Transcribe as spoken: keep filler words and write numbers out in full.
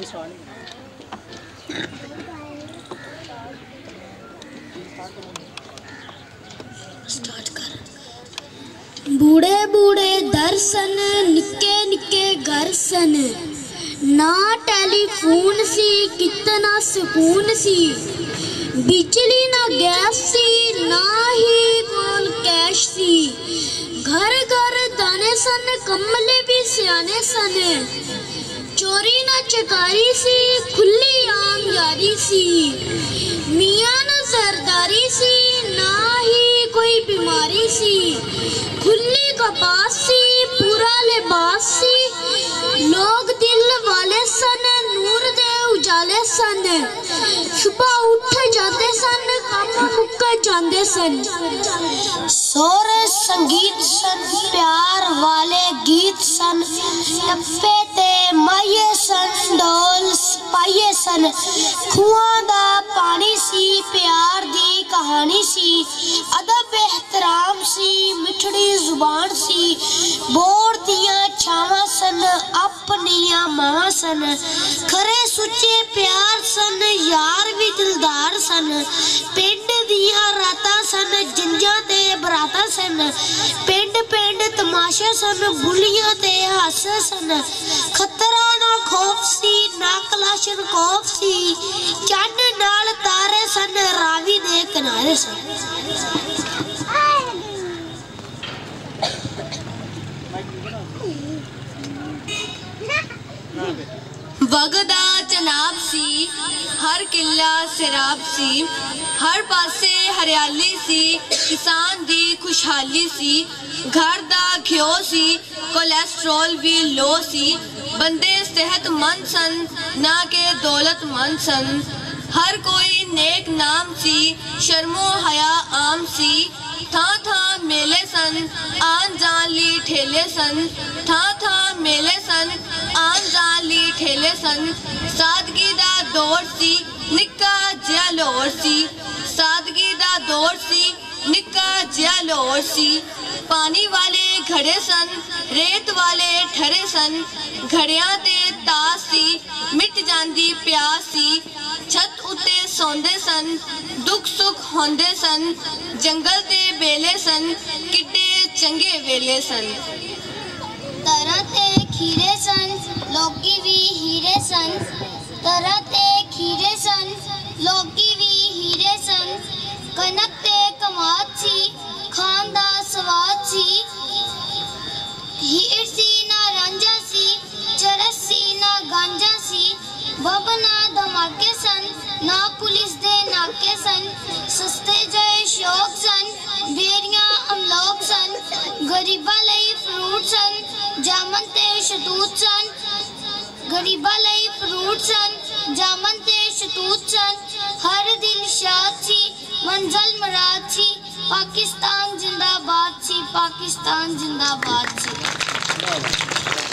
Start कर। बूढ़े बूढ़े दर्शन निक्के निक्के घर सन, ना टेलीफोन सी कितना सुकून सी, बिजली ना गैस सी ना ही कोल कैश सी, घर घर दाने सन कमले भी सियाने सन, चोरी ना चकारी सी खुली आम यारी सी, मियाँ ना सरदारी सी ना ही कोई बीमारी सी, खुली कपास सी पूरा लिबास सी, लोग दिल वाले सन नूर दे उजाले सन, सुबह उठ जाते सन काम मुक जाते सन, सोर संगीत सन प्यार वाले गीत सन, टप्पे ते माये सन ढोल पाइये सन, खुआं दा पानी सी प्यार दी कहानी सी, अदब एहतराम सी मिठड़ी जुबान सी, बोर दियां छावां सन अपनियां मावां सन, खरे सुच्चे प्यार सन यार भी दिलदार सन, पिंड दियां रातां सन जंजां ते बरातां सन, पिंड पिंड तमाशे सन बुलियां ते हासे सन, खतरा ना खौफ सी ना कलाशन खौफ सी, चन्न नाल तारे सन रावी दे किनारे सन। वगदा चनाब सी हर किला सिराब सी, हर पासे हरियाली सी किसान दी खुशहाली सी, घर दा घ्यो सी कोलेस्ट्रॉल भी लो सी, बंदे सेहतमंद सन ना के दौलतमंद सन, हर कोई नेक नाम सी शर्मो हया आम सी, था था मेले सन आन जान ली ठेले सन, था था मेले सन आन जान ली ठेले सन, सादगी दा दौर सी निक्का जिहा लाहौर सी, सादगी दा दौर सी निक्का जिहा लाहौर सी, पानी वाले घड़े सन रेत वाले ठरे सन, घड़ियां ते तास सी मिट जांदी प्यास सी, छत उत्ते सौंदे सन दुख सुख होंदे सन, जंगल ते बेले सन किड्डे चंगे वेले सन, तरह ते खीरे सन लोकी भी हीरे सन, तरह ते खीरे सन लोकी भी हीरे सन, कनक ते कमाद सी खान दा स्वाद सी, हीर सी ना रांझा सी चरस सी ना गांजा सी, बबना धमाके सन ना पुलिस दे नाके सन, सस्ते जय शौक सन बेरियां अमलोक सन, गरीबा लई फ्रूट सन जामन ते शतूत सन, गरीबा लई फ्रूट सन जामन ते शतूत सन, हर दिल शाद सी मंजिल मुराद सी, पाकिस्तान जिंदाबाद सी पाकिस्तान जिंदाबाद सी।